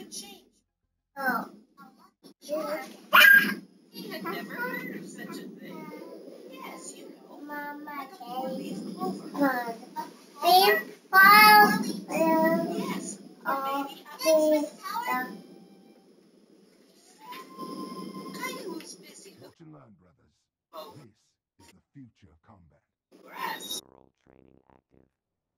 Oh. He had never heard of such a thing. Yes, you know. Mama, Four-leaf clover. Beef file. Yes, or maybe Caillou's busy Watch and learn, brothers. looking This is the future of combat. for grass. Role training active.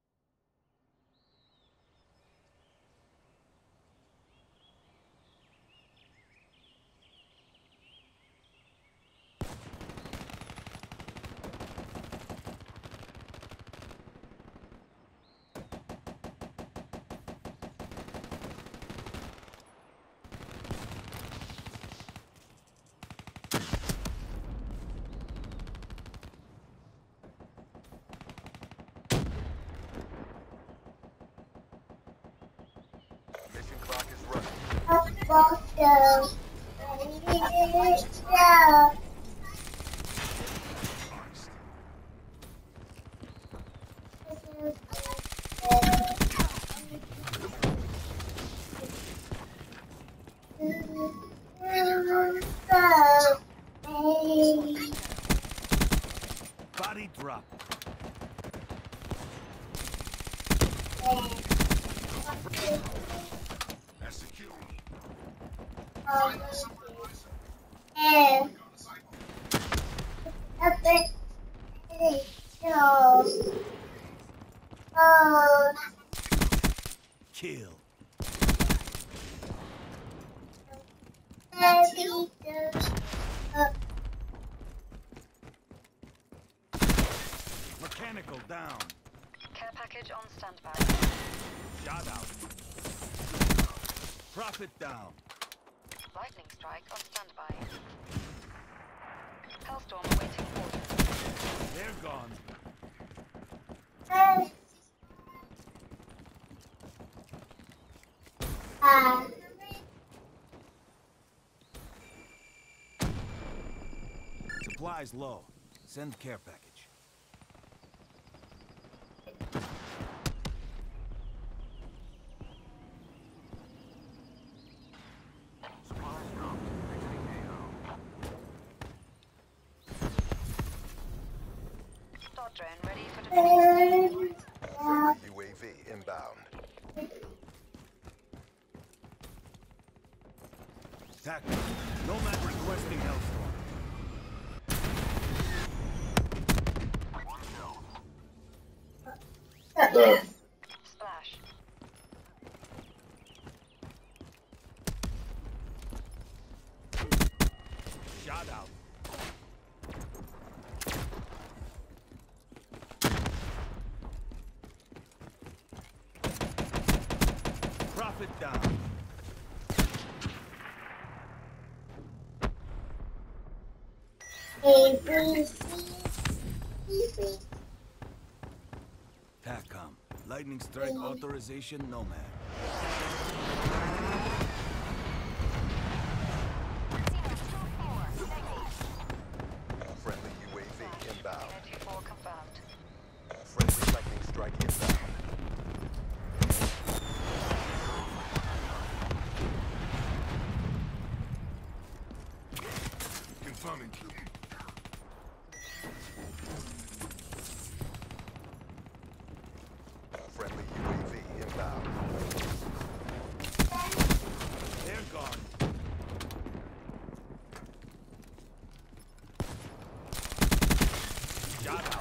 Mission clock is running. Body drop. Execute. Kill. Mechanical down. Care package on standby. Shot out. Profit down. Lightning strike on standby. Hellstorm awaiting orders. They're gone. Supplies low. Send care package. Dot drone ready for deployment. Friendly UAV inbound. Attack. Nomad requesting Hellstorm. Splash. Shot out. Profit down. TACCOM. Lightning strike authorization Nomad. Friendly UAV inbound. Energy 4 confirmed. Friendly lightning strike inbound. Confirming kill. Friendly UAV inbound. They're gone. Shot out.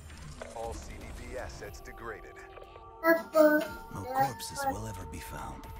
All CDP assets degraded. No corpses will ever be found.